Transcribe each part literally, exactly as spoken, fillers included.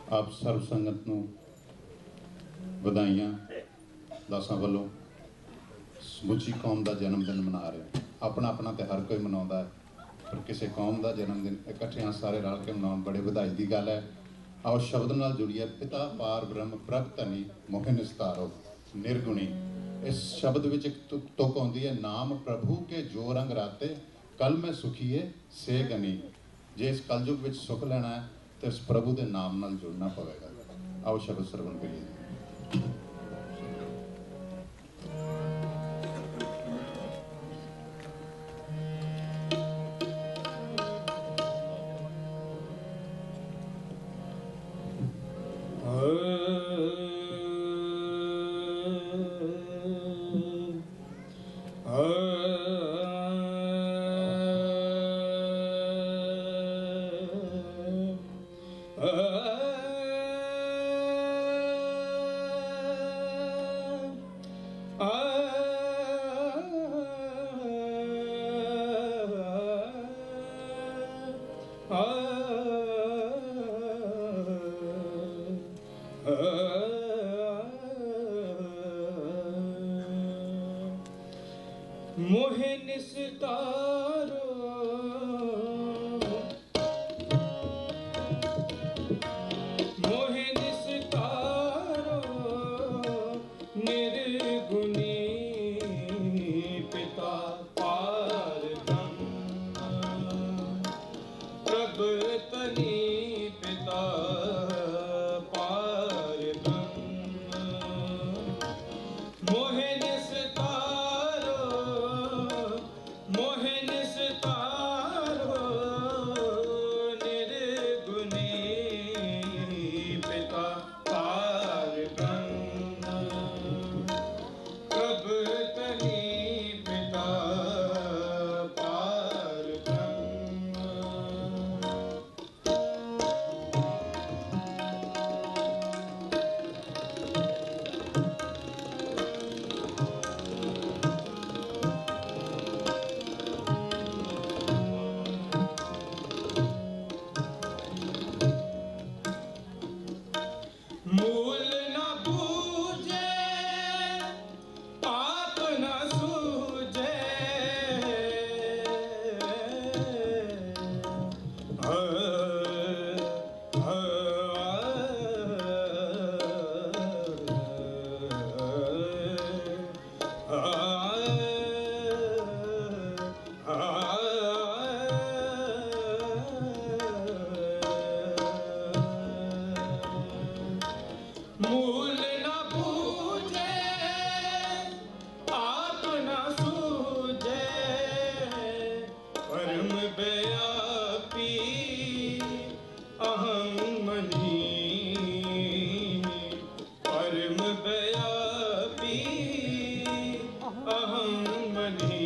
आप सर्व संगत नूं वधाइयां दासां वल्लों समुची कौम का जन्मदिन मना रहे हैं। अपना अपना तो हर कोई मनाउंदा है, पर किसी कौम का जन्मदिन इकट्ठियां सारे रल के मनाउण बड़े वधाई की गल है। आओ शब्द नाल जुड़िए, पिता पार ब्रह्म प्रभ धनी मोह निस्तारो निर्गुणी। इस शब्द विच एक तुक तुक आउंदी है, नाम प्रभु के जो रंग राते कल मैं सुखीए से गनी। जे इस कलयुग विच सुख लेना है तो इस प्रभु के नाम नाल जुड़ना पवेगा। आओ शब्द श्रवण करिए। मोहे निस्तारो मोहे निस्तारो निर्गुणी पिता पार ब्रह्म प्रभ तनी पिता पार ब्रह्म मोहे मूल न बूझे आप न सूझे मूल न बूझे आप न सूझे परम व्यापी अहं मनी परम व्यापी अहं मनी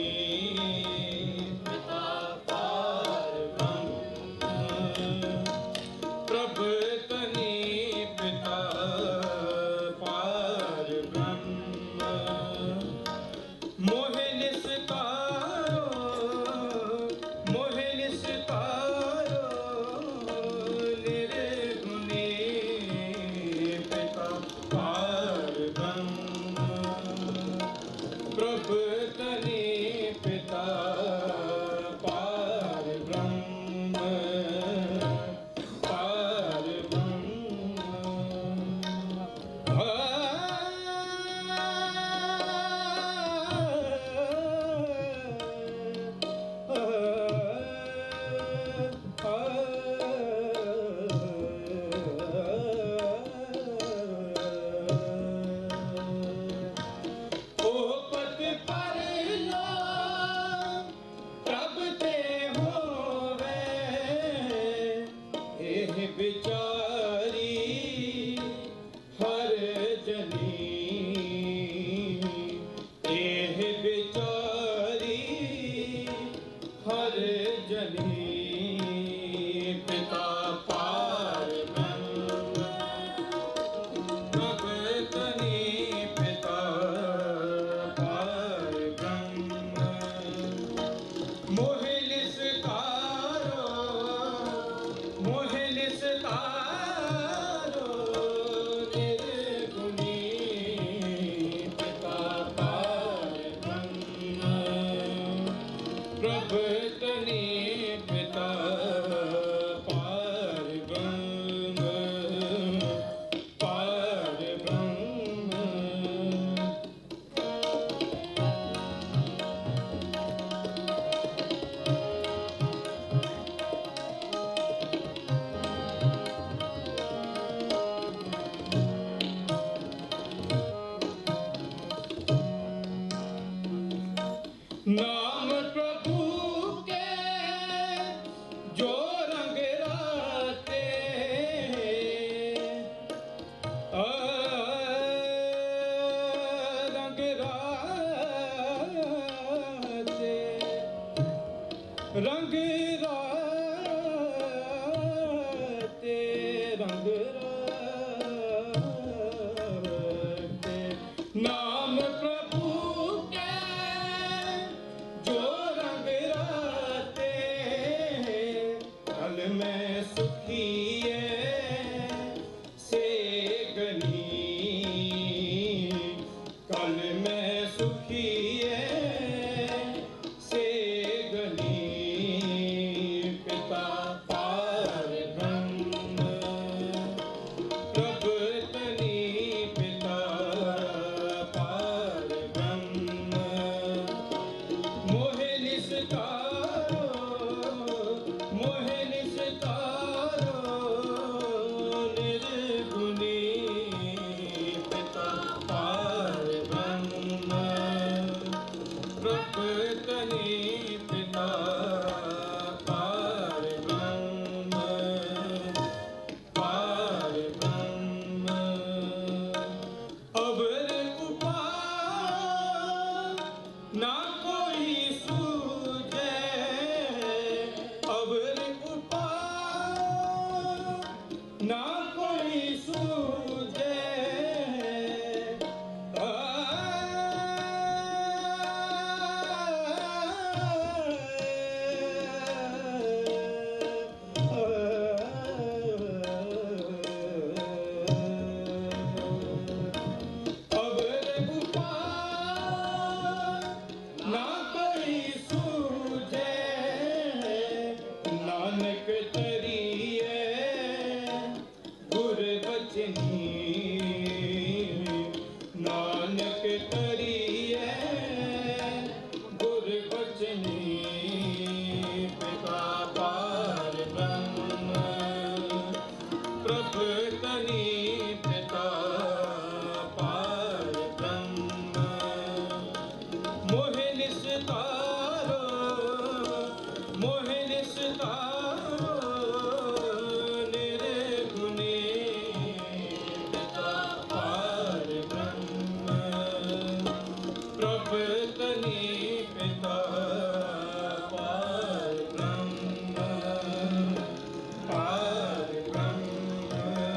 पिता पार ब्रह्म प्रभ तनी पिता बचनी नानक तरिए गुर बचनी पिता पार ब्रह्म प्रभु तनी पिता पार ब्रह्म मोहि निस्तारो मोहि निस्तारो निर्गुणी पिता पार ब्रह्म प्रभु तनी पिता पार ब्रह्म पार ब्रह्म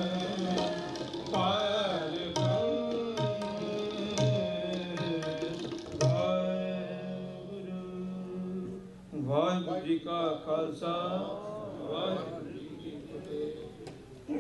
पार ब्रह्म वाहिगुरु वाहिगुरु जी का खालसा वाहिगुरु जी की फतेह।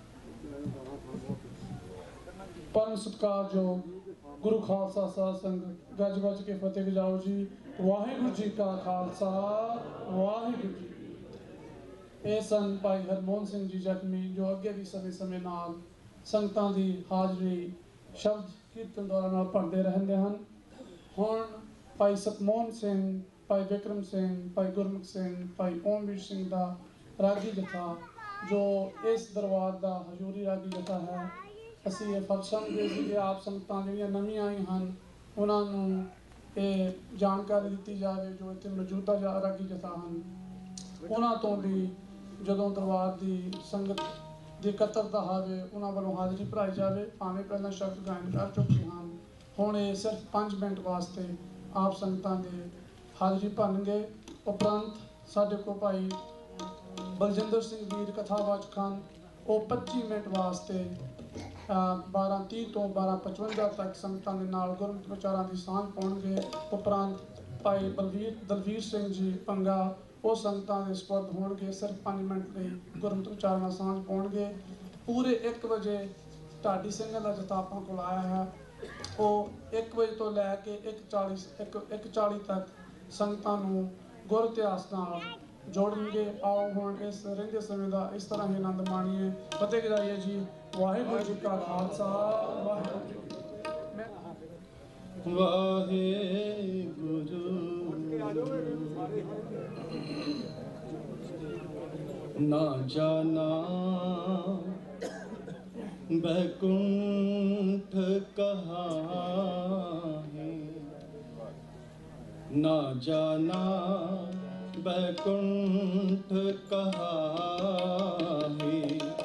परम सत्कारयोग गुरु खालसा साध संगत गज गज के फतेह गजाओ जी। वाहिगुरु जी का खालसा वाहिगुरु जी। ਇਹ ਸਨ ਭਾਈ ਹਰਮੋਹਨ ਸਿੰਘ ਜੀ ਜ਼ਖਮੀ ਜੋ ਅੱਗੇ ਵੀ ਸਮੇਂ ਸਮੇਂ ਨਾਲ ਸੰਗਤਾਂ ਦੀ ਹਾਜ਼ਰੀ ਸ਼ਬਦ ਕੀਰਤਨ ਦੁਆਰਾ ਨਾਲ ਭਰਦੇ ਰਹਿੰਦੇ ਹਨ। ਹੁਣ ਭਾਈ ਸਤਮੋਹਨ ਸਿੰਘ, ਭਾਈ ਵਿਕਰਮ ਸਿੰਘ, ਭਾਈ ਗੁਰਮੁਖ ਸਿੰਘ, ਭਾਈ ਓਮਵੀਰ ਸਿੰਘ ਦਾ ਰਾਗੀ ਜਥਾ ਜੋ ਇਸ ਦਰਬਾਰ ਦਾ ਹਜ਼ੂਰੀ ਰਾਗੀ ਜਥਾ ਹੈ, ਅਸੀਂ ਇਹ ਫਰਜ਼ ਸਮਝਦੇ ਸੀ ਕਿ ਆਪ ਸੰਗਤਾਂ ਜਿਹੜੀਆਂ ਨਵੀਆਂ ਆਈਆਂ ਹਨ ਉਹਨਾਂ ਨੂੰ ਇਹ ਜਾਣਕਾਰੀ ਦਿੱਤੀ ਜਾਵੇ ਜੋ ਇੱਥੇ ਮੌਜੂਦਾ ਜਾ ਰਾਗੀ ਜਥਾ ਹਨ ਉਹਨਾਂ ਤੋਂ ਵੀ ਜਦੋਂ ਦਰਬਾਰ ਦੀ ਸੰਗਤ ਦੀ ਇਕੱਤਰਤਾ ਹੋਵੇ ਉਹਨਾਂ ਵੱਲੋਂ ਹਾਜ਼ਰੀ ਭਰਾਈ ਜਾਵੇ। ਭਾਵੇਂ ਪਹਿਲਾਂ ਸ਼ਬਦ ਗਾਇਨ ਕਰ ਚੁੱਕੇ ਹਨ, ਹੁਣ ਇਹ ਸਿਰਫ ਪੰਜ ਮਿੰਟ ਵਾਸਤੇ ਆਪ ਸੰਗਤਾਂ ਦੇ ਹਾਜ਼ਰੀ ਭਰਨਗੇ। ਉਪਰੰਤ ਸਾਡੇ ਕੋਲ ਭਾਈ ਬਲਜਿੰਦਰ ਸਿੰਘ ਵੀਰ ਕਥਾਵਾਚਕ ਹਨ, ਉਹ ਪੱਚੀ ਮਿੰਟ ਵਾਸਤੇ ਬਾਰਾਂ ਤੀਹ ਤੋਂ ਬਾਰਾਂ ਪਚਵੰਜਾ ਤੱਕ ਸੰਗਤਾਂ ਦੇ ਨਾਲ ਗੁਰਮਤਿ ਵਿਚਾਰਾਂ ਦੀ ਸਾਂਝ ਪਾਉਣਗੇ। ਉਪਰੰਤ ਭਾਈ ਬਲਵੀਰ ਦਲਵੀਰ ਸਿੰਘ ਜੀ ਪੰਗਾ ਉਹ ਸੰਗਤਾਂ ਦੇ ਸਪੁਰਦ ਹੋਣਗੇ, ਸਿਰਫ ਪੰਜ ਮਿੰਟ ਲਈ ਗੁਰਮਤਿ ਵਿਚਾਰਾਂ ਨਾਲ ਸਾਂਝ ਪਾਉਣਗੇ। ਪੂਰੇ ਇੱਕ ਵਜੇ ਢਾਡੀ ਸਿੰਘਾਂ ਦਾ ਜਥਾ ਆਪਾਂ ਕੋਲ ਆਇਆ ਹੈ, ਉਹ ਇੱਕ ਵਜੇ ਤੋਂ ਲੈ ਕੇ ਇੱਕ ਚਾਲੀ ਇੱਕ ਇੱਕ ਚਾਲੀ ਤੱਕ ਸੰਗਤਾਂ ਨੂੰ ਗੁਰ ਇਤਿਹਾਸ ਨਾਲ ਜੋੜਨਗੇ। ਆਓ ਹੁਣ ਇਸ ਰਹਿੰਦੇ ਸਮੇਂ ਦਾ ਇਸ ਤਰ੍ਹਾਂ ਹੀ ਆਨੰਦ ਮਾਣੀਏ। ਫਤਿਹ ਗਜਾਈਏ ਜੀ। ਵਾਹਿਗੁਰੂ ਜੀ ਕਾ ਖਾਲਸਾ ਵਾਹਿਗੁਰੂ ਜੀ ਕੀ ਫਤਿਹ। ਮੈਂ ਵਾਹਿਗੁਰੂ ਨਾ ਜਾਣਾ बैकुंठ कहाँ है, ना जाना बैकुंठ कहाँ है,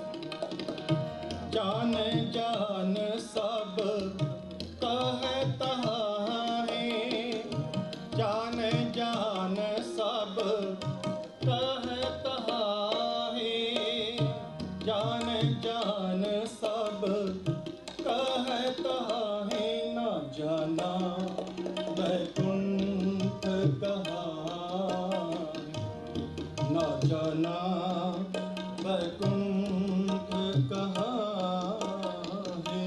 जान जान सब कहे तहाँ है, जान जान सब कहे तहाँ है, जान जान सब कहता है, न जाना बैकुंठ कहाँ है, न जाना बैकुंठ कहाँ है।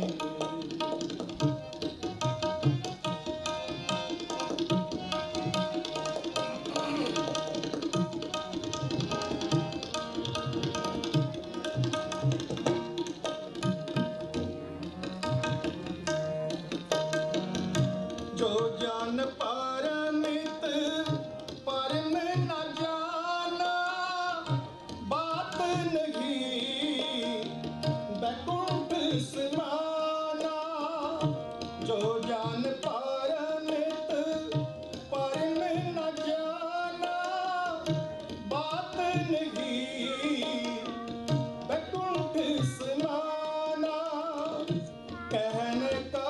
जो जान पारमित परम न जाना, बात नहीं बैकुंठ समाना। जो जान पारमित परम न जाना, बात नहीं बैकुंठ समाना। कहने का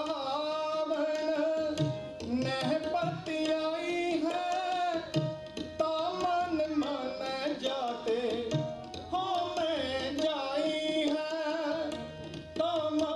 आई है तामन मन जाते हो मैं जाई है तामन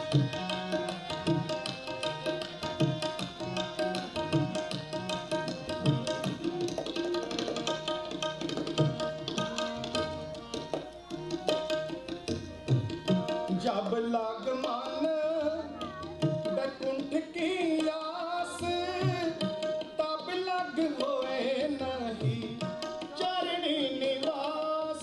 जब लाग मन बैकुंठ की आस, तब लग होए नहीं चरणी निवास।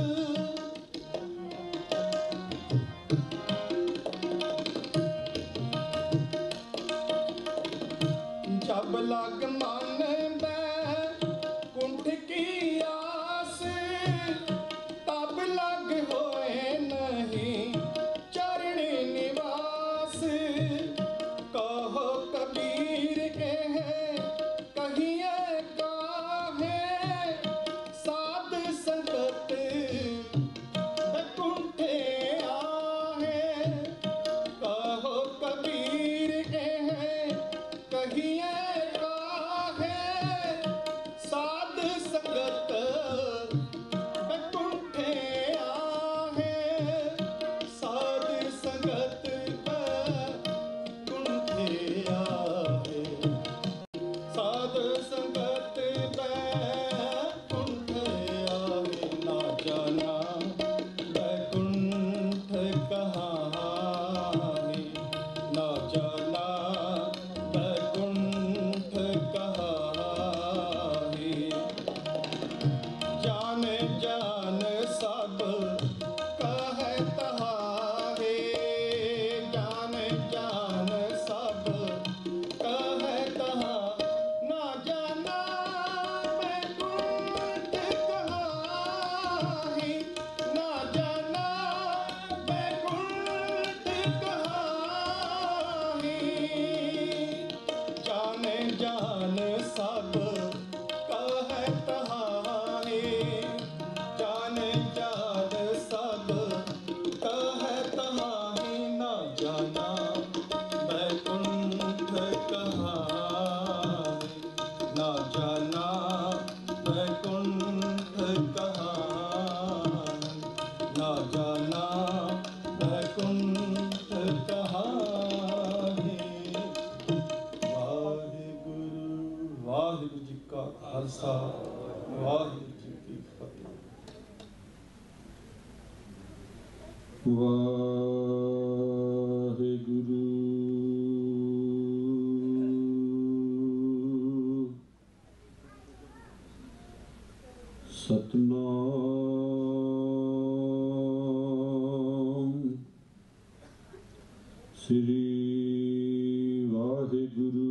जब लाग मन बैकुंठ की आस, तब लग होए नहीं चरणी निवास। कहो कबीर कह कहिए काहे, साध संगत बैकुंठे आहे। कहो कबीर कह कहिए काहे, साध संगत बैकुंठे आहे। साध संगत बैकुंठे आहे। साध संगत बैकुंठे आहे। ना जाना बैकुंठ कहानी, ना जाना बैकुंठ कहानी। जान जान सब कहे तहारे, जान जान सब कहे तहा। ना जाना बैकुंठ कहानी, ना जाना बैकुंठ कहानी। जान जान सब कहे तहारे, जान जान सब कहे तहारे। ना जाना बैकुंठ कहानी, ना जाना बैकुंठ कहानी, ना जाना बैकुंठ कहानी। वाहिगुरु वाहिगुरु जी का खालसा, वाहिगुरु जी की फतेह। वाहिगुरु सतनाम श्री वाहिगुरु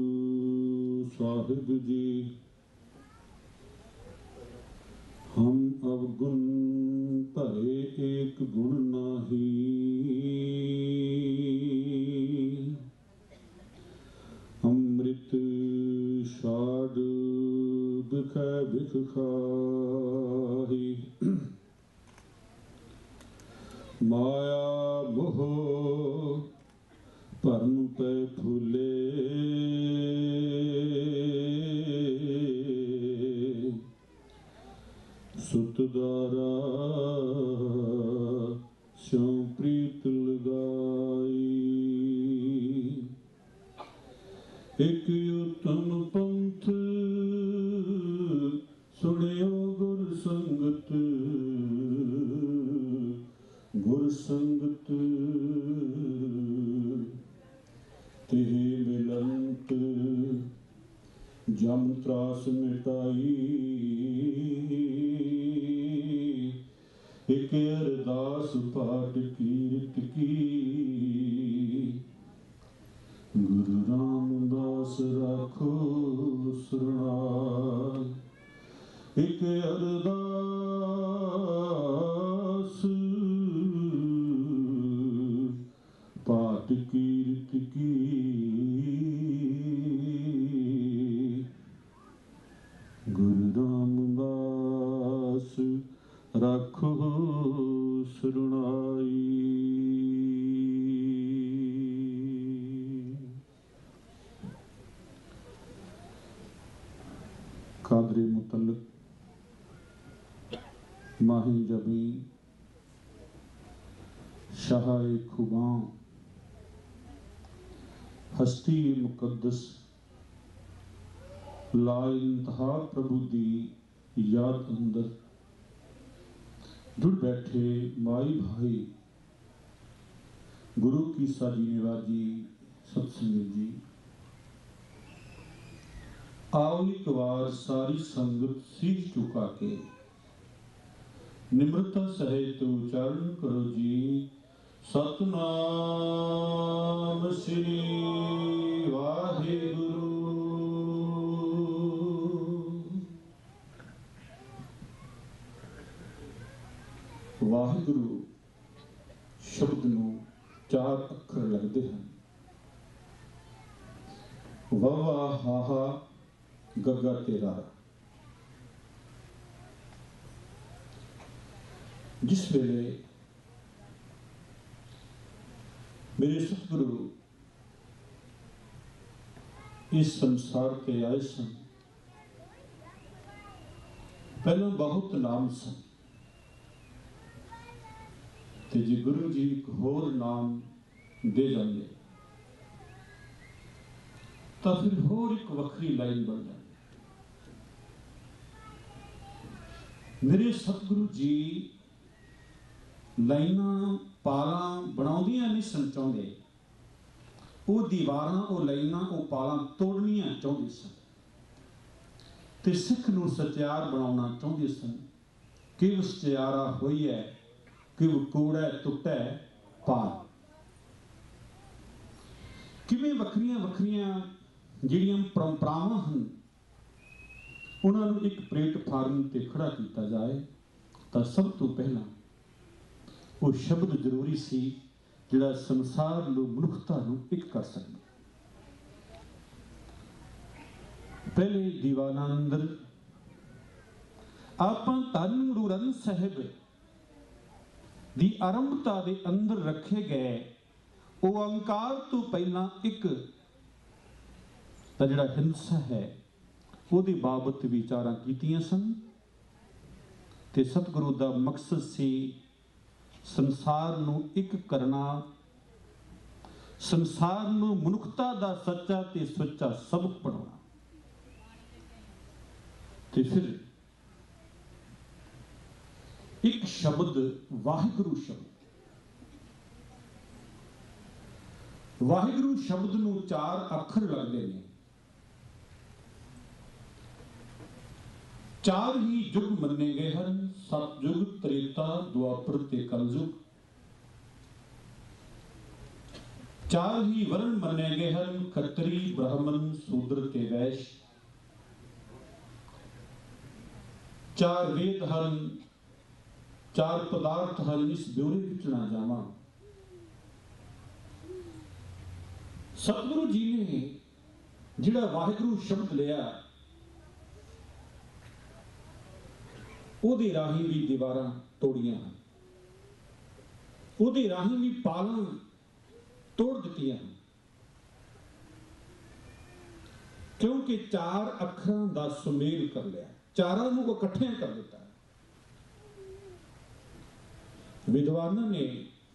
साहिब जी। हम अवगुण भरे एक गुण नाही, अमृत शाद बिखै बिख खाही। माया मोह भरम पे फूले, सुतदारा स्यों प्रीत लगाई। एक उत्तम पंथ सुनियो गुर संगत, गुर संगत तेह मिलंत जम त्रास मिटाई। एक अरदास पाठ कीरत की, गुरु रामदास राखो सरनाई। एक अरदास पाठ कीरत की, गुरु रामदास राखो सरनाई। कादरे मुतल्लक माही जबी शाह खुबां हस्ती मुकद्दस ला इंतहा प्रभु दी याद अंदर जुड़ बैठे माई भाई गुरु की साजी निवाजी सत्संग जी। आओ एक बार सारी संगत शीश झुका के निम्रता सहित उच्चारण करो जी। सतनाम श्री वाहिगुरु। वाहिगुरु शब्द नूं चार अखर लगते हैं। वावा हाहा गग्गा तेरा। जिस वेले मेरे सतगुरु इस संसार पे आए सन, पहले बहुत नाम सन ते जी गुरु जी एक होर नाम दे जाते तो फिर होर एक वक्री लाइन बन जाती। मेरे सतगुरु जी लाइना पाला बनाउंदियां नहीं सन चाहते, वो दीवारां वो लाइना वो पाला तोड़नियां चाहते सन ते सिख नूं सत्यार बनाउणा चाहते सन कि वो सत्यारा होई है कि वो कूड़ा टुटा पार। किवें वखरियां वखरियां जिहड़ियां परंपरावां हन उन्हां नूं एक प्लेटफार्म ते खड़ा किया जाए तो सब तो पहला वो शब्द जरूरी सी जिहड़ा संसार नूं मनुखता नूं एक कर सकदा। पहले दीवाना अंदर आपां धन गुरु ग्रंथ साहिब दी आरंभता दे अंदर रखे गए ओंकार तो पहला एक जिहड़ा हिंसा है उहदी बाबत विचारां कीतियां सन ते सतगुरु दा मकसद सी संसार नूं एक करना, संसार नूं मनुखता दा सच्चा ते सच्चा सबक पढ़ाउणा। ते फिर एक शब्द वाहिगुरु शब्द वाहिगुरु शब्द नूं चार अखर लगते हैं। चार ही युग मन्ने गए हैं, सतयुग त्रेता द्वापर ते कलयुग। चार ही वर्ण मन्ने गए हैं, खत्री ब्राह्मण शूद्र ते वैश्य। चार वेद हैं, चार पदार्थ हैं, इस ब्योरे विच ना जावां। सतगुरु जी ने जिहड़ा वाहिगुरु शब्द लिया उहदे राही भी दीवारां तोड़ियां, उहदे राही भी पालां तोड़ दित्तियां, क्योंकि चार अखरां दा सुमेल कर लिया, चारां नूं इकट्ठे कर दिता। विद्वानां ने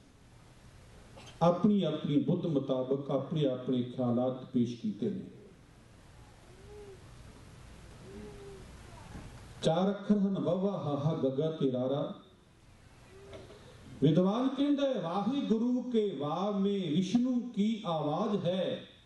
अपनी अपनी बुद्ध मुताबिक अपने अपने ख्यालात पेश किए हैं। चार अखर हैं वावा हाहा गग्गा तेरारा। विद्वान कहता है वाहे गुरु के वाह में विष्णु की आवाज है,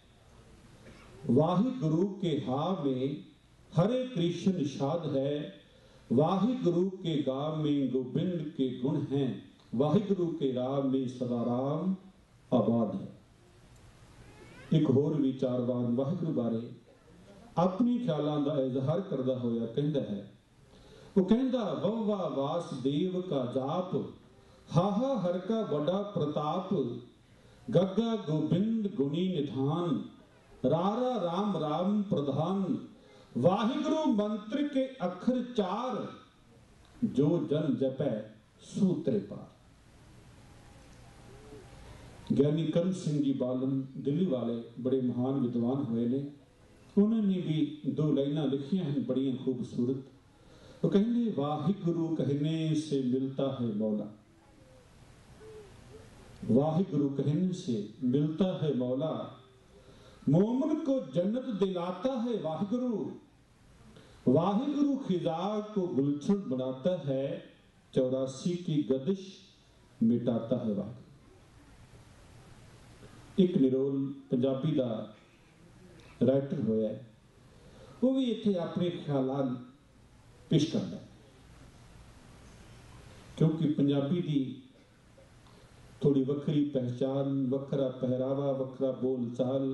वाहे गुरु के हा में हरे कृष्ण निषाद है, वाहे गुरु के गा में गोविंद के गुण हैं, वाहे गुरु के राह में सदा राम आबाद है। एक होर विचारवान वाहिगुरु बारे अपनी ख्यालों का इजहार करता होया कहता है, वो कहता वव्वा वासुदेव का जाप, हाहा हर का बड़ा प्रताप, गग्गा गोविंद गुणी निधान, रारा राम राम प्रधान, वाहिगुरु मंत्र के अखर चार, जो जन जपै सूत्रे पार। ज्ञानी कर्ण सिंह जी बालन दिल्ली वाले बड़े महान विद्वान हुए ने, उन्होंने भी दो लाइनां लिखियां हैं बड़ियां खूबसूरत। तो कहने वाहिगुरु कहने से मिलता है मौला, वाहिगुरु कहने से मिलता है मौला, मोमिन को जन्नत दिलाता है वाहिगुरु, वाहिगुरु खिजा को गुलशन बनाता है, चौरासी की गदिश मिटाता है वाहिगुरु। एक निरोल पंजाबी का राइटर होया, वो भी इत्थे अपने ख्यालात पेश करता है, क्योंकि पंजाबी की थोड़ी वक्री पहचान, वखरा पहरावा, वखरा बोल चाल,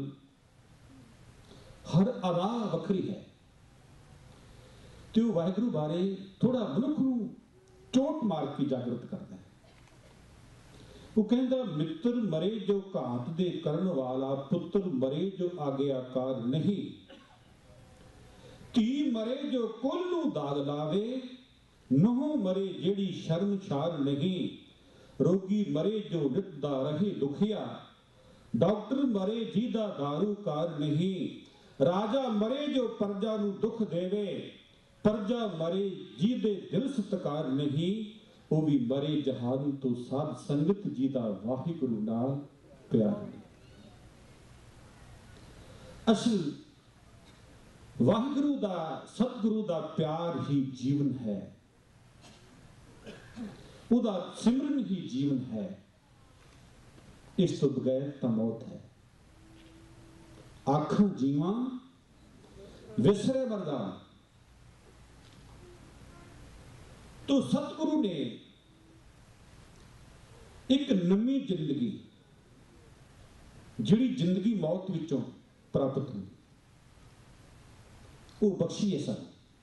हर अदा वक्री है। तो वाहिगुरु बारे थोड़ा मनुख नूं चोट मार के जागृत करता है। वो कहता मित्र मरे जो घात दे करन वाला, पुत्र मरे जो आज्ञाकार नहीं, धी मरे जो कुल नूं दाग लावे, नोह मरे जेड़ी शर्मशार नहीं, रोगी मरे जो नित्दा रहे दुखिया, डॉक्टर मरे जीदा दारूकार नहीं, राजा मरे जो प्रजा नूं दुख देवे, प्रजा मरे जीदे दिल सत्कार नहीं, वो भी मरे जहान तो साध संगत जीदा वाहिगुरु नाल प्यार नहीं। असल वाहिगुरु दा सतगुरु दा प्यार ही जीवन है, उदा सिमरन ही जीवन है, इस तो बगैर तो मौत है। आखा जीवा विसरे वर्गा, तो सतगुरु ने एक नवी जिंदगी, जिहड़ी जिंदगी मौत विचों प्राप्त हुई, वो बख्शी है सन।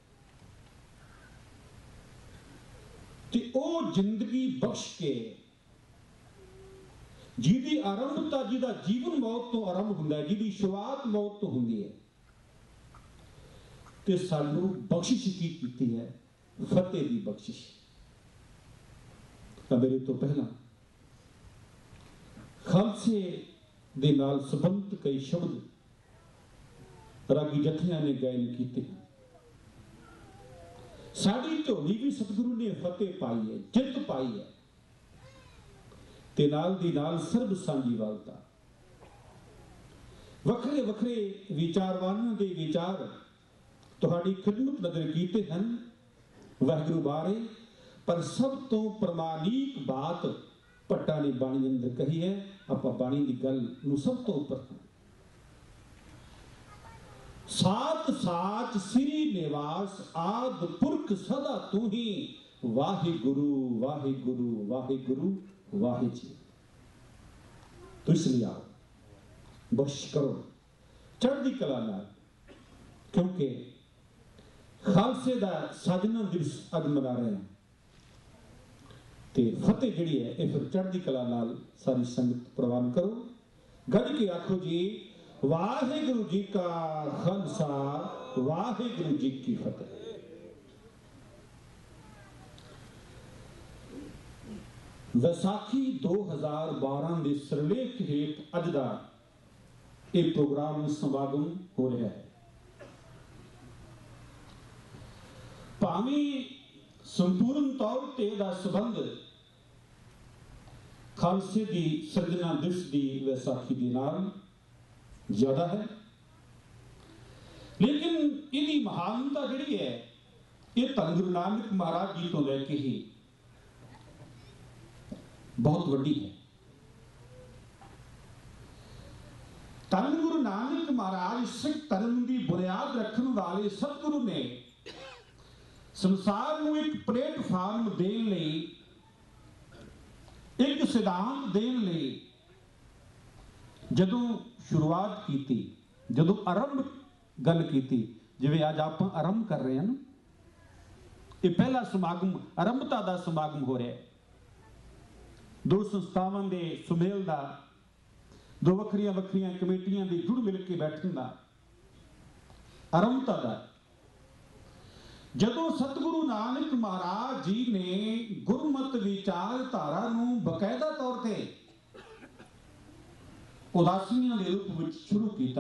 ते ओ जिंदगी बख्श के जिहदी आरंभता, जिहदा जीवन मौत तो आरंभ हुंदा है, जिहदी शुरुआत मौत तो हुंदी है, ते सानू बख्शिश की कीती है, फतेह दी बख्शिश। मेरे तो पहला खालसे दे नाल संबंधित कई शब्द रागी जथियां ने गायन कीते हैं। साड़ी झोली भी सतगुरु ने फतेह पाई है, जित पाई है, ते नाल दी नाल सर्ब सांझी वालता। वखरे वखरे विचारवानां दे विचार तुहाडी खिदमत नजर कीते हैं वाहिगुरु बारे, पर सब तो प्रमाणिक बात भट्टा ने बाणी अंदर कही है। आपां बाणी दी गल नूं सब तो उपर सात साच सिरी निवास आद पुरख सदा तू ही, वाहिगुरु वाहिगुरु वाहिगुरु वाहि जी। तो इसलिए आओ बख्श करो चढ़दी कला नाल, क्योंकि खालसे दा साजना दिवस अज मना रहे हैं, ते फतेह जिहड़ी है ये फिर चढ़दी कला नाल सारी संगत प्रवान करो। गढ़ के आखो जी वाहिगुरु जी का खालसा, वाहिगुरु जी की फतेह। वैसाखी दो हजार बारह के सिरलेख हेठ अज का यह प्रोग्राम समागम हो रहा है। भावें संपूर्ण तौर पर दा संबंध खालसे की सिरजना दिवस की वैसाखी के नाल ज्यादा है, लेकिन इसकी महानता जिहड़ी है ये धन गुरु नानक महाराज जी तो लैके ही बहुत वड्डी है। धन गुरु नानक महाराज सिख धर्म की बुनियाद रखने वाले सतगुरु ने संसार को एक प्लेटफार्म देने लई, एक सिद्धांत देने लई जदों शुरुआत की, जदों आरंभ गल की, जिवें अज आप आरंभ कर रहे हैं, ये पहला समागम आरंभता का समागम हो रहा है। दो संस्थावां दे सुमेल का, दो वखरिया वखरिया कमेटियां दी जुड़ मिल के बैठन का आरंभता का। जदों सतगुरु नानक महाराज जी ने गुरमत विचारधारा नूं बकायदा तौर पर उदासीनियां के रूप में शुरू किया,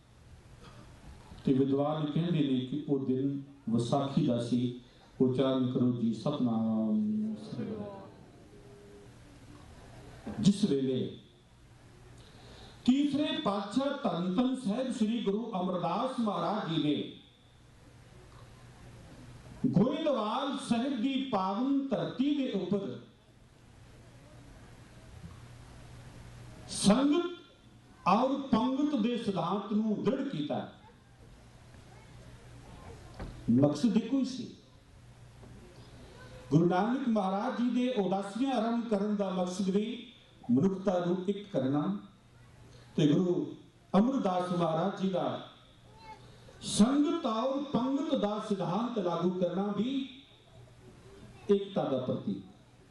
तो विद्वान कहते हैं कि वो दिन विसाखी का सी। उच्चारण करो जी सतनाम। जिस वेले तीसरे पातशाह धन धन साहिब श्री गुरु अमरदास महाराज जी ने गोइंदवाल साहिब की पावन धरती के उपर संगत और पंगत के सिद्धांत नूं दृढ़ किया। मकसद इको ही सी। गुरु नानक महाराज जी ने उदासियां आरंभ करने का मकसद भी मनुखता नूं एक करना, ते गुरु अमरदास महाराज जी का संगत और पंगत का सिद्धांत लागू करना भी एकता का प्रतीक।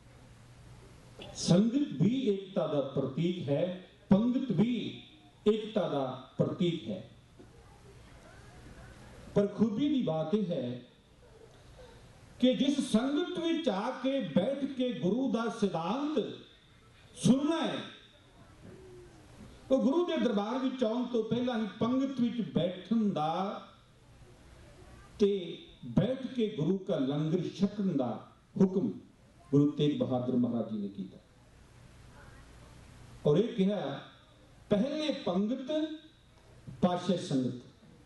संगत भी एकता का प्रतीक है, पंगत भी एकता का प्रतीक है। पर खूबी की बात यह है कि जिस संगत में आके बैठ के गुरु का सिद्धांत सुनना है, तो गुरु के दरबार में आउण तो पहला ही पंगत में बैठन दा ते बैठ के गुरु का लंगर छकन दा हुक्म गुरु तेग बहादुर महाराज जी ने किया। और एक कहा पहले पंगत पाशे संगत।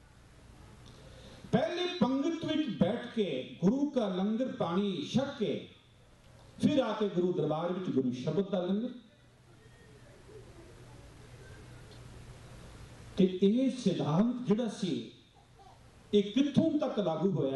पहले पंगत में बैठ के गुरु का लंगर पानी छक के फिर आके गुरु दरबार में गुरु शब्द का लंगर। ते यह सिद्धांत जिहड़ा सी ये कित्थों तक लागू होया?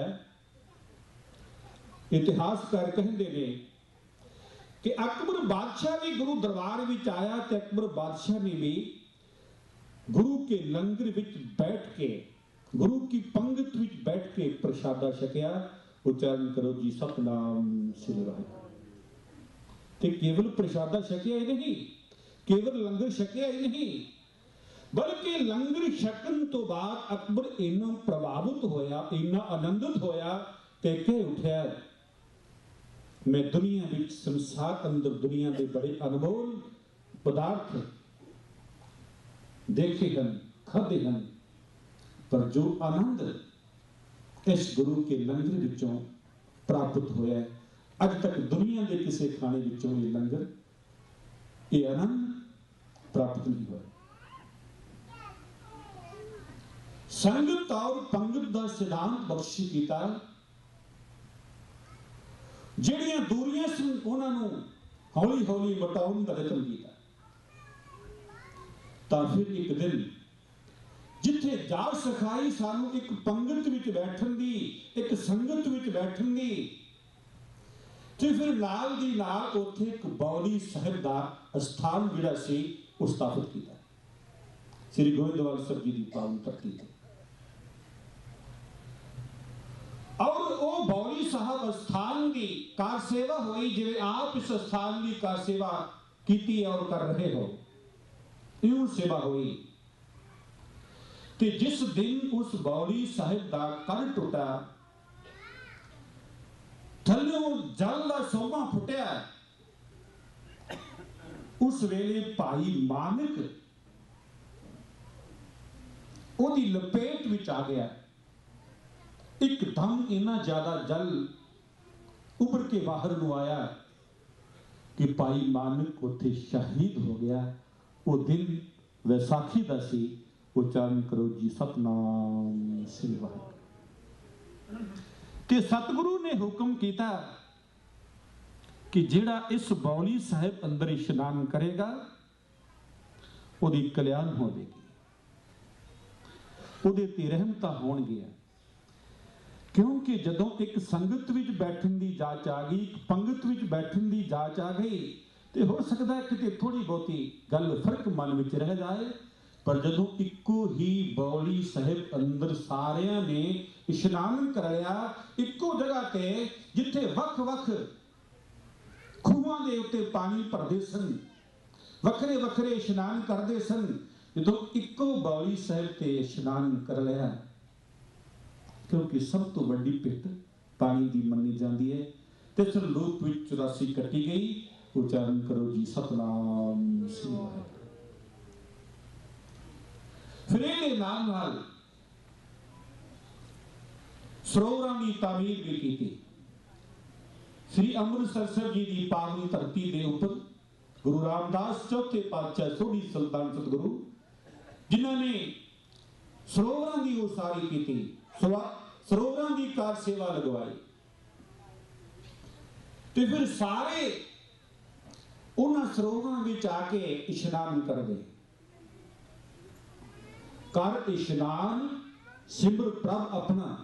इतिहासकार कहते ने कि अकबर बादशाह भी गुरु दरबार में आया तो अकबर बादशाह ने भी गुरु के लंगर विच बैठ के गुरु की पंगत विच बैठ के प्रसादा छकिया। उच्चारण करो जी सतनाम श्री वाहिगुरू। ते केवल प्रसादा छकिया ही नहीं, केवल लंगर छकिया ही नहीं, बल्कि लंगर छकन तो बाद अकबर इन्ना प्रभावित होया, इन्ना आनंदित होया ते कह उठया मैं दुनिया में संसार अंदर दुनिया के बड़े अनमोल पदार्थ देखे हैं, खाधे हैं, पर जो आनंद इस गुरु के लंगर विचों प्राप्त होया अज तक दुनिया के किसी खाने विचों ये लंगर ये आनंद प्राप्त नहीं हुआ। संगत और पंगत का सिद्धांत बख्शी किया। ਜਿਹੜੀਆਂ दूरियां सन ਉਹਨਾਂ ਨੂੰ हौली हौली ਵਟਾਉਣ ਦਾ ਯਤਨ ਕੀਤਾ। ਤਾਂ ਫਿਰ ਇੱਕ ਦਿਨ ਜਿੱਥੇ ਜਾਗ ਸਿਖਾਈ ਸਾਨੂੰ ਇੱਕ ਪੰਗਤ ਵਿੱਚ ਬੈਠਣ ਦੀ, ਇੱਕ ਸੰਗਤ ਵਿੱਚ ਬੈਠਣ ਦੀ, ਤੇ ਫਿਰ ਨਾਲ ਦੀ ਨਾਲ ਉੱਥੇ ਇੱਕ ਬੌਲੀ ਸਾਹਿਬ ਦਾ ਅਸਥਾਨ ਜਿਹੜਾ ਸੀ ਉਹ ਸਥਾਪਿਤ ਕੀਤਾ ਸ੍ਰੀ ਗੋਇੰਦਵਾਲ ਸਾਹਿਬ ਜੀ ਦੀ ਪਾਵਨ ਧਰਤੀ ਤੇ। और वो बौली साहब स्थान की कार सेवा हुई जिवे आप इस स्थान की कार सेवा की और कर रहे हो, यूं सेवा हुई। ते जिस दिन उस बौली साहिब का कर टुटा, थल्लों जल का सोमा फुटिया, उस वेले भाई मानक ओदी लपेट विच आ गया। एकदम इतना ज्यादा जल उभर के बाहर ਨੂੰ आया कि भाई मानक उत्थे शहीद हो गया। वो दिन वैसाखी का सी। उच्चारण करो जी सतनाम श्री वाहिगुरू। ते सतगुरु ने हुक्म किया कि जेड़ा इस बौली साहिब अंदर इशनान करेगा ओदी कल्याण होवेगी, ओदे ते रहमतां होणगीਆਂ। क्योंकि जदों एक संगत विच बैठन की जाच आ गई, एक पंगत विच बैठन की जाच आ गई, तो हो सकता है कि थोड़ी बहुती गल फर्क मन विच रह जाए, पर जदों इको ही बौली साहिब अंदर सारियां ने इशनान कर लिया इको जगह ते जिथे वख वख खूहां दे उत्ते पानी भरदे सन, वखरे वखरे इशनान करते सन, जदों इको बौली साहिब ते इशनान कर लिया, क्योंकि सब तो बड़ी पिट पानी की मनी जाती है। तो सरलूप में चौरासी कटी गई। उच्चारण करो जी सतनाम श्री वाहिगुरू। फिर ये नाम नाल सरोवरां की तामीर भी की। श्री अमृतसर साहिब जी की पावन धरती के उपर गुरु रामदास चौथे पातशाह सोढ़ी सुल्तान सतगुरु ਜਿਨ੍ਹਾਂ ਨੇ ਸਰੋਵਰਾਂ ਦੀ ਉਸਾਰੀ ਕੀਤੀ, ਸਰੋਵਰਾਂ ਦੀ ਕਾਰ ਸੇਵਾ ਲਗਵਾਈ, ਤੇ ਫਿਰ ਸਾਰੇ ਉਹਨਾਂ ਸਰੋਵਰਾਂ ਵਿੱਚ ਆ ਕੇ ਇਸ਼ਨਾਨ ਕਰਦੇ। ਕਰ ਇਸ਼ਨਾਨ ਸਿਮਰ ਪ੍ਰਭ ਆਪਣਾ।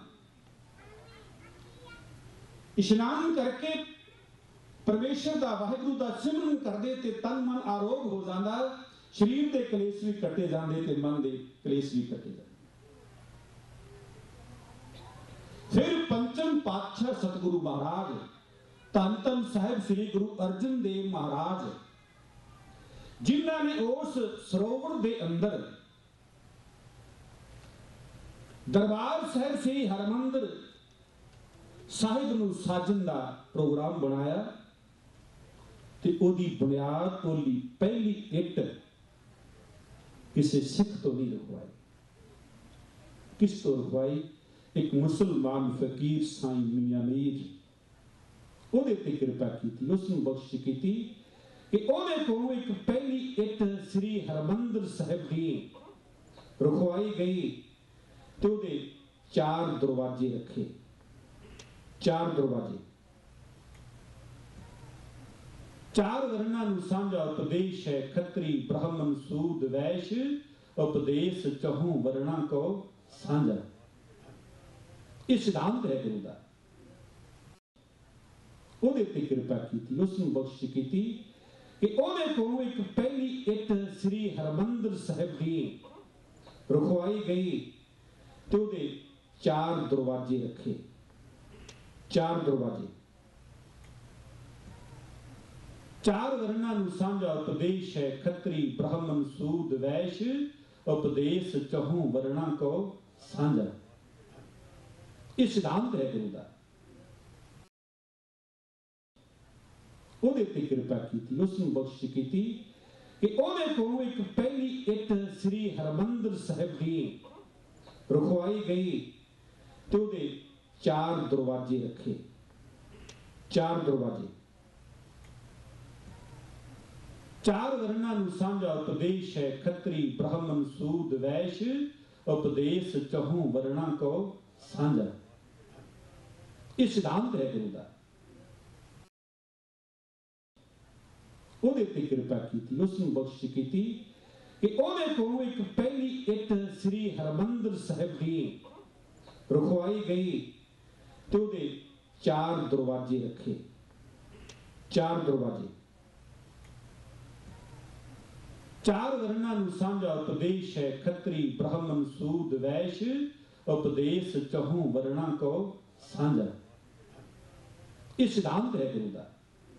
ਇਸ਼ਨਾਨ ਕਰਕੇ ਪਰਮੇਸ਼ਰ ਦਾ, ਵਾਹਿਗੁਰੂ ਦਾ ਸਿਮਰਨ ਕਰਦੇ ਤੇ ਤਨ ਮਨ ਆਰੋਗ ਹੋ ਜਾਂਦਾ, ਸਰੀਰ ਦੇ ਕਲੇਸ਼ ਵੀ ਕੱਟੇ ਜਾਂਦੇ ਤੇ ਮਨ ਦੇ ਕਲੇਸ਼ ਵੀ ਕੱਟੇ ਜਾਂਦੇ। ਫਿਰ ਪੰਚਮ ਪਾਤਸ਼ਾਹ ਸਤਿਗੁਰੂ ਮਹਾਰਾਜ, ਧੰਨ ਧੰਨ ਸਾਹਿਬ ਸ੍ਰੀ ਗੁਰੂ ਅਰਜਨ ਦੇਵ ਮਹਾਰਾਜ, ਜਿਨ੍ਹਾਂ ਨੇ ਉਸ ਸਰੋਵਰ ਦੇ ਅੰਦਰ ਦਰਬਾਰ ਸਾਹਿਬ ਸ੍ਰੀ ਹਰਿਮੰਦਰ ਸਾਹਿਬ ਨੂੰ ਸਾਜਣ ਦਾ ਪ੍ਰੋਗਰਾਮ ਬਣਾਇਆ, ਤੇ ਉਹਦੀ ਬੁਨਿਆਦ, ਉਹਦੀ ਪਹਿਲੀ ਇੱਟ ਕਿਸੇ ਸਿੱਖ ਤੋਂ ਨਹੀਂ ਰਖਵਾਈ। ਕਿਸ ਤੋਂ ਰਖਵਾਈ? ਇੱਕ ਮੁਸਲਮਾਨ ਫਕੀਰ ਸਾਈਂ ਮੀਆਂ ਮੀਰ, ਉਹਦੇ ਤੇ ਕਿਰਪਾ ਕੀਤੀ, ਉਸ ਨੂੰ ਬਖਸ਼ਿਸ਼ ਕੀਤੀ ਕਿ ਉਹਦੇ ਕੋਲੋਂ ਇੱਕ ਪਹਿਲੀ ਇੱਟ ਸ੍ਰੀ ਹਰਿਮੰਦਰ ਸਾਹਿਬ ਦੀ ਰਖਵਾਈ ਗਈ, ਤੇ ਉਹਦੇ ਚਾਰ ਦਰਵਾਜ਼ੇ ਰੱਖੇ। ਚਾਰ ਦਰਵਾਜ਼ੇ, ਚਾਰ ਵਰਨਾਂ ਨੂੰ ਸਾਂਝਾ ਉਪਦੇਸ਼ ਹੈ, ਖੱਤਰੀ ਬ੍ਰਾਹਮਣ ਸੂਦ ਵੈਸ਼, ਉਪਦੇਸ਼ ਚਹੂ ਵਰਣਾ ਕੋ ਸਾਂਝਾ। ਇਹ ਸਿਧਾਂਤ ਹੈ ਗੁਰੂ ਦਾ। ਉਹਦੇ ਤੇ ਕਿਰਪਾ ਕੀਤੀ, ਉਸ ਨੂੰ ਬਖਸ਼ਿਸ਼ ਕੀਤੀ ਕਿ ਉਹਦੇ ਕੋਲੋਂ ਇੱਕ ਪਹਿਲੀ ਇੱਟ ਸ੍ਰੀ ਹਰਿਮੰਦਰ ਸਾਹਿਬ ਦੀ ਰਖਵਾਈ ਗਈ, ਤੇ ਉਹਦੇ ਚਾਰ ਦਰਵਾਜ਼ੇ ਰੱਖੇ। ਚਾਰ ਦਰਵਾਜ਼ੇ, ਚਾਰ ਵਰਨਾਂ ਨੂੰ ਸਾਂਝਾ ਉਪਦੇਸ਼ ਹੈ, ਖੱਤਰੀ ਬ੍ਰਾਹਮਣ ਸੂਦ ਵੈਸ਼, ਉਪਦੇਸ਼ ਚਹੂ ਵਰਣਾ ਕੋ ਸਾਂਝਾ। ਇਹ ਸਿਧਾਂਤ ਹੈ ਗੁਰੂ ਦਾ। ਉਹਦੇ ਤੇ ਕਿਰਪਾ ਕੀਤੀ, ਉਸ ਨੂੰ ਬਖਸ਼ਿਸ਼ ਕੀਤੀ ਕਿ ਉਹਦੇ ਕੋਲੋਂ ਇੱਕ ਪਹਿਲੀ ਇੱਟ ਸ੍ਰੀ ਹਰਿਮੰਦਰ ਸਾਹਿਬ ਦੀ ਰਖਵਾਈ ਗਈ, ਤੇ ਉਹਦੇ ਚਾਰ ਦਰਵਾਜ਼ੇ ਰੱਖੇ। ਚਾਰ ਦਰਵਾਜ਼ੇ, ਚਾਰ ਵਰਨਾਂ ਨੂੰ ਸਾਂਝਾ ਉਪਦੇਸ਼ ਹੈ, ਖੱਤਰੀ ਬ੍ਰਾਹਮਣ ਸੂਦ ਵੈਸ਼, ਉਪਦੇਸ਼ ਚਹੂ ਵਰਣਾ ਕੋ ਸਾਂਝਾ। ਇਹ ਸਿਧਾਂਤ ਹੈ ਗੁਰੂ ਦਾ। ਉਹਦੇ ਤੇ ਕਿਰਪਾ ਕੀਤੀ, ਉਸ ਨੂੰ ਬਖਸ਼ਿਸ਼ ਕੀਤੀ ਕਿ ਉਹਦੇ ਕੋਲੋਂ ਇੱਕ ਪਹਿਲੀ ਇੱਟ ਸ੍ਰੀ ਹਰਿਮੰਦਰ ਸਾਹਿਬ ਦੀ ਰਖਵਾਈ ਗਈ, ਤੇ ਉਹਦੇ ਚਾਰ ਦਰਵਾਜ਼ੇ ਰੱਖੇ। ਚਾਰ ਦਰਵਾਜ਼ੇ, ਚਾਰ ਵਰਨਾਂ ਨੂੰ ਸਾਂਝਾ ਉਪਦੇਸ਼ ਹੈ, ਖੱਤਰੀ ਬ੍ਰਾਹਮਣ ਸੂਦ ਵੈਸ਼, ਉਪਦੇਸ਼ ਚਹੂ ਵਰਣਾ ਕੋ ਸਾਂਝਾ। ਇਹ ਸਿਧਾਂਤ ਹੈ ਗੁਰੂ ਦਾ।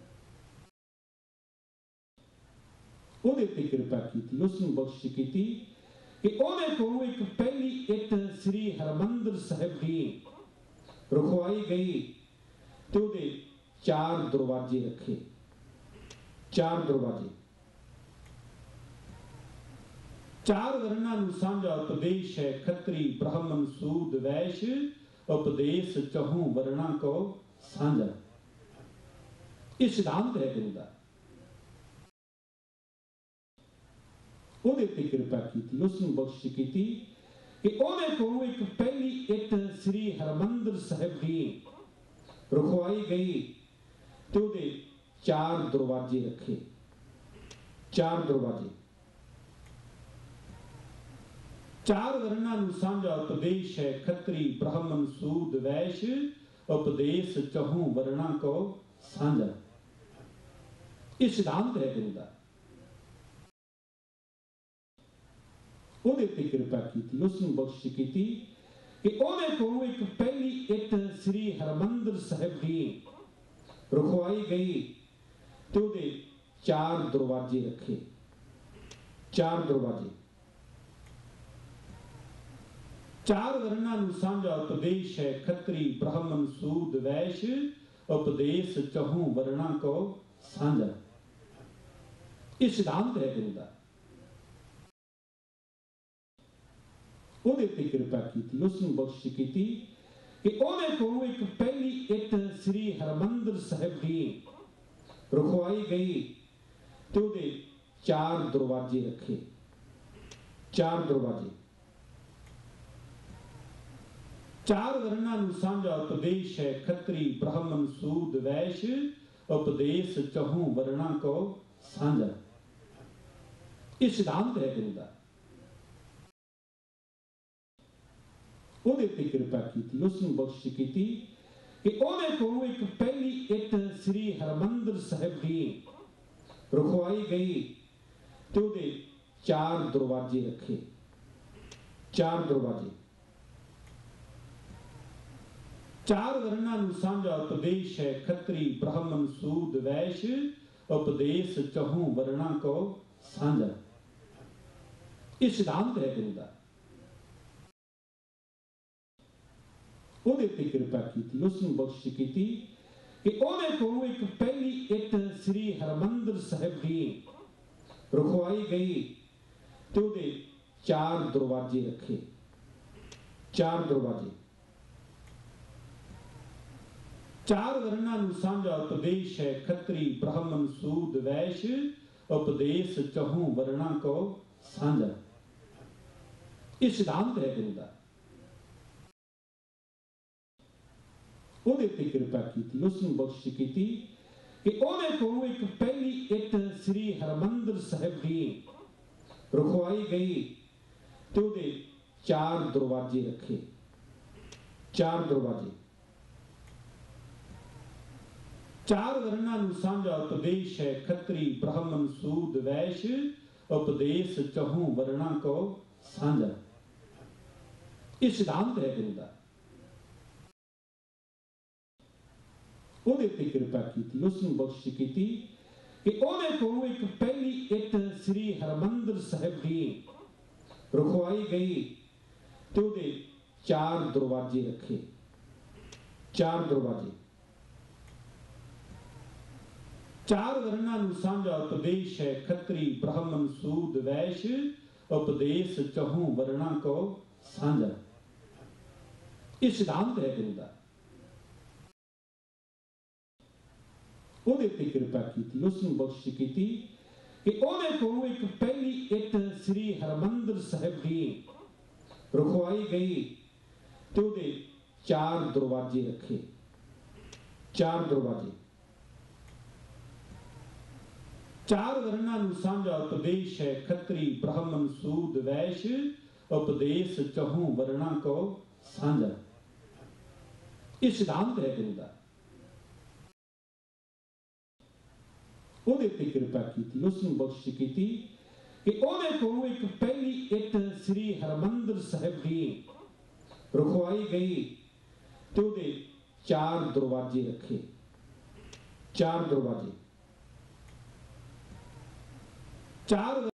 ਉਹਦੇ ਤੇ ਕਿਰਪਾ ਕੀਤੀ, ਉਸ ਨੂੰ ਬਖਸ਼ਿਸ਼ ਕੀਤੀ ਕਿ ਉਹਦੇ ਕੋਲੋਂ ਇੱਕ ਪਹਿਲੀ ਇੱਟ ਸ੍ਰੀ ਹਰਿਮੰਦਰ ਸਾਹਿਬ ਦੀ ਰਖਵਾਈ ਗਈ, ਤੇ ਉਹਦੇ ਚਾਰ ਦਰਵਾਜ਼ੇ ਰੱਖੇ। ਚਾਰ ਦਰਵਾਜ਼ੇ, ਚਾਰ ਵਰਨਾਂ ਨੂੰ ਸਾਂਝਾ ਉਪਦੇਸ਼ ਹੈ, ਖੱਤਰੀ ਬ੍ਰਾਹਮਣ ਸੂਦ ਵੈਸ਼, ਉਪਦੇਸ਼ ਚਹੂ ਵਰਣਾ ਕੋ ਸਾਂਝਾ। ਇਹ ਸਿਧਾਂਤ ਹੈ ਗੁਰੂ ਦਾ। ਉਹਦੇ ਤੇ ਕਿਰਪਾ ਕੀਤੀ, ਉਸ ਨੂੰ ਬਖਸ਼ਿਸ਼ ਕੀਤੀ ਕਿ ਉਹਦੇ ਕੋਲੋਂ ਇੱਕ ਪਹਿਲੀ ਇੱਟ ਸ੍ਰੀ ਹਰਿਮੰਦਰ ਸਾਹਿਬ ਦੀ ਰਖਵਾਈ ਗਈ, ਤੇ ਉਹਦੇ ਚਾਰ ਦਰਵਾਜ਼ੇ ਰੱਖੇ। ਚਾਰ ਦਰਵਾਜ਼ੇ, ਚਾਰ ਵਰਨਾਂ ਨੂੰ ਸਾਂਝਾ ਉਪਦੇਸ਼ ਹੈ, ਖੱਤਰੀ ਬ੍ਰਾਹਮਣ ਸੂਦ ਵੈਸ਼, ਉਪਦੇਸ਼ ਚਹੂ ਵਰਣਾ ਕੋ ਸਾਂਝਾ। ਇਹ ਸਿਧਾਂਤ ਹੈ ਗੁਰੂ ਦਾ। ਉਹਦੇ ਤੇ ਕਿਰਪਾ ਕੀਤੀ, ਉਸ ਨੂੰ ਬਖਸ਼ਿਸ਼ ਕੀਤੀ ਕਿ ਉਹਦੇ ਕੋਲੋਂ ਇੱਕ ਪਹਿਲੀ ਇੱਟ ਸ੍ਰੀ ਹਰਿਮੰਦਰ ਸਾਹਿਬ ਦੀ ਰਖਵਾਈ ਗਈ, ਤੇ ਉਹਦੇ ਚਾਰ ਦਰਵਾਜ਼ੇ ਰੱਖੇ। ਚਾਰ ਦਰਵਾਜ਼ੇ, ਚਾਰ ਵਰਨਾਂ ਨੂੰ ਸਾਂਝਾ ਉਪਦੇਸ਼ ਹੈ, ਖੱਤਰੀ ਬ੍ਰਾਹਮਣ ਸੂਦ ਵੈਸ਼, ਉਪਦੇਸ਼ ਚਹੂ ਵਰਣਾ ਕੋ ਸਾਂਝਾ। ਇਹ ਸਿਧਾਂਤ ਹੈ ਗੁਰੂ ਦਾ। ਉਹਦੇ ਤੇ ਕਿਰਪਾ ਕੀਤੀ, ਉਸ ਨੂੰ ਬਖਸ਼ਿਸ਼ ਕੀਤੀ ਕਿ ਉਹਦੇ ਕੋਲੋਂ ਇੱਕ ਪਹਿਲੀ ਇੱਟ ਸ੍ਰੀ ਹਰਿਮੰਦਰ ਸਾਹਿਬ ਦੀ ਰਖਵਾਈ ਗਈ, ਤੇ ਉਹਦੇ ਚਾਰ ਦਰਵਾਜ਼ੇ ਰੱਖੇ। चार दरवाजे। चार वर्णा नूं सांझा उपदेश है, खत्री ब्राह्मण सूद वैश्य, उपदेश चहू वर्णा को सांझा। ये सिद्धांत है गुरु का। ਉਹਦੇ ਤੇ ਕਿਰਪਾ ਕੀਤੀ, ਉਸ ਨੂੰ ਬਖਸ਼ਿਸ਼ ਕੀਤੀ ਕਿ ਉਹਦੇ ਕੋਲੋਂ ਇੱਕ ਪਹਿਲੀ ਇੱਟ ਸ੍ਰੀ ਹਰਮੰਦਰ ਸਾਹਿਬ ਦੀ ਰਖਵਾਈ ਗਈ ਤੇ ਉਹਦੇ ਚਾਰ ਦਰਵਾਜ਼ੇ ਰੱਖੇ। ਚਾਰ ਦਰਵਾਜ਼ੇ। चार वर्णा नूं सांझा उपदेश है, खत्री ब्राह्मण सूद वैश्य, उपदेश चहू वर्णा को सांझा। ये सिद्धांत है गुरु का। ਉਹਦੇ ਤੇ ਕਿਰਪਾ ਕੀਤੀ, ਉਸ ਨੂੰ ਬਖਸ਼ਿਸ਼ ਕੀਤੀ ਕਿ ਉਹਦੇ ਕੋਲੋਂ ਇੱਕ ਪਹਿਲੀ ਇੱਟ ਸ੍ਰੀ ਹਰਮੰਦਰ ਸਾਹਿਬ ਦੀ ਰਖਵਾਈ ਗਈ ਤੇ ਉਹਦੇ ਚਾਰ ਦਰਵਾਜ਼ੇ ਰੱਖੇ। ਚਾਰ ਦਰਵਾਜ਼ੇ। चार वर्णा नूं सांझा उपदेश है, खत्री ब्राह्मण सूद वैश्य, उपदेश चहू वर्णा को सांझा। ये सिद्धांत है गुरु का। ਉਹਦੇ ਤੇ ਕਿਰਪਾ ਕੀਤੀ, ਉਸ ਨੂੰ ਬਖਸ਼ਿਸ਼ ਕੀਤੀ ਕਿ ਉਹਦੇ ਕੋਲੋਂ ਇੱਕ ਪਹਿਲੀ ਇੱਟ ਸ੍ਰੀ ਹਰਮੰਦਰ ਸਾਹਿਬ ਦੀ ਰਖਵਾਈ ਗਈ ਤੇ ਉਹਦੇ ਚਾਰ ਦਰਵਾਜ਼ੇ ਰੱਖੇ। ਚਾਰ ਦਰਵਾਜ਼ੇ। चार वर्णा नूं सांझा उपदेश है, खत्री ब्राह्मण सूद वैश्य, उपदेश चहू वर्णा को सांझा। ये सिद्धांत है गुरु का। ਉਹਦੇ ਤੇ ਕਿਰਪਾ ਕੀਤੀ, ਉਸ ਨੂੰ ਬਖਸ਼ਿਸ਼ ਕੀਤੀ ਕਿ ਉਹਦੇ ਕੋਲੋਂ ਇੱਕ ਪਹਿਲੀ ਇੱਟ ਸ੍ਰੀ ਹਰਮੰਦਰ ਸਾਹਿਬ ਦੀ ਰਖਵਾਈ ਗਈ ਤੇ ਉਹਦੇ ਚਾਰ ਦਰਵਾਜ਼ੇ ਰੱਖੇ। ਚਾਰ ਦਰਵਾਜ਼ੇ। चार वर्णा नूं सांझा उपदेश है, खत्री ब्राह्मण सूद वैश्य, उपदेश चहू वर्णा को सांझा। ये सिद्धांत है गुरु का। ਉਹਦੇ ਤੇ ਕਿਰਪਾ ਕੀਤੀ, ਉਸ ਨੂੰ ਬਖਸ਼ਿਸ਼ ਕੀਤੀ ਕਿ ਉਹਦੇ ਕੋਲੋਂ ਇੱਕ ਪਹਿਲੀ ਇੱਟ ਸ੍ਰੀ ਹਰਮੰਦਰ ਸਾਹਿਬ ਦੀ ਰਖਵਾਈ ਗਈ ਤੇ ਉਹਦੇ ਚਾਰ ਦਰਵਾਜ਼ੇ ਰੱਖੇ। ਚਾਰ ਦਰਵਾਜ਼ੇ। चार वर्णा नूं सांझा उपदेश है, खत्री ब्राह्मण सूद वैश्य, उपदेश चहू वर्णा को सांझा। ये सिद्धांत है गुरु का। ਉਹਦੇ ਤੇ ਕਿਰਪਾ ਕੀਤੀ, ਉਸ ਨੂੰ ਬਖਸ਼ਿਸ਼ ਕੀਤੀ ਕਿ ਉਹਦੇ ਕੋਲੋਂ ਇੱਕ ਪਹਿਲੀ ਇੱਟ ਸ੍ਰੀ ਹਰਮੰਦਰ ਸਾਹਿਬ ਦੀ ਰਖਵਾਈ ਗਈ ਤੇ ਉਹਦੇ ਚਾਰ ਦਰਵਾਜ਼ੇ ਰੱਖੇ। ਚਾਰ ਦਰਵਾਜ਼ੇ। चार